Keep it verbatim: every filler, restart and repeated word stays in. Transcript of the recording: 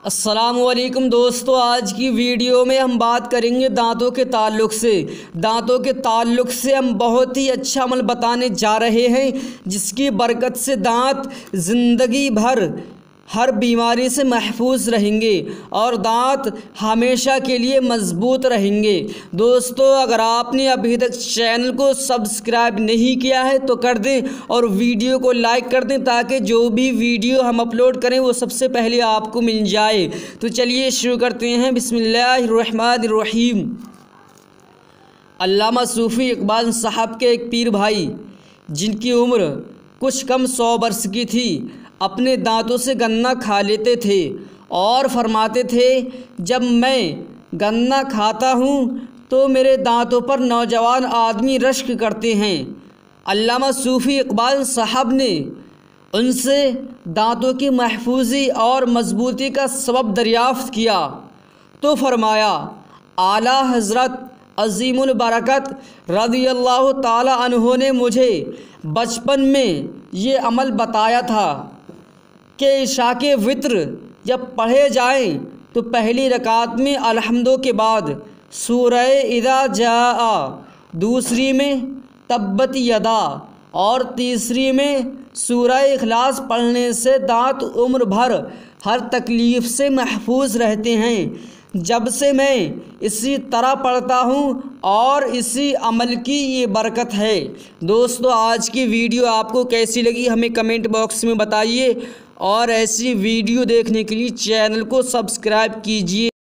अस्सलामुअलैकुम दोस्तों, आज की वीडियो में हम बात करेंगे दांतों के ताल्लुक़ से। दांतों के ताल्लुक़ से हम बहुत ही अच्छा अमल बताने जा रहे हैं, जिसकी बरकत से दांत ज़िंदगी भर हर बीमारी से महफूज रहेंगे और दांत हमेशा के लिए मज़बूत रहेंगे। दोस्तों, अगर आपने अभी तक चैनल को सब्सक्राइब नहीं किया है तो कर दें और वीडियो को लाइक कर दें, ताकि जो भी वीडियो हम अपलोड करें वो सबसे पहले आपको मिल जाए। तो चलिए शुरू करते हैं। बिस्मिल्लाहिर्रहमानिर्रहीम। अल्लामा सूफ़ी इकबाल साहब के एक पीर भाई, जिनकी उम्र कुछ कम सौ वर्ष की थी, अपने दांतों से गन्ना खा लेते थे और फरमाते थे, जब मैं गन्ना खाता हूँ तो मेरे दांतों पर नौजवान आदमी रश्क करते हैं। अल्लामा सूफ़ी इकबाल साहब ने उनसे दांतों की महफूजी और मजबूती का सबब दरियाफ़्त किया तो फरमाया, आला हज़रत अज़ीमुल बरकत रज़ियल्लाहु ताला अन्हु ने मुझे बचपन में ये अमल बताया था कि इशा के वित्र जब पढ़े जाएं तो पहली रकात में अलहम्दो के बाद सूरह इज़ा जाआ, दूसरी में तब्बत यदा और तीसरी में सूरह इखलास पढ़ने से दांत उम्र भर हर तकलीफ़ से महफूज रहते हैं। जब से मैं इसी तरह पढ़ता हूँ और इसी अमल की ये बरकत है। दोस्तों, आज की वीडियो आपको कैसी लगी हमें कमेंट बॉक्स में बताइए और ऐसी वीडियो देखने के लिए चैनल को सब्सक्राइब कीजिए।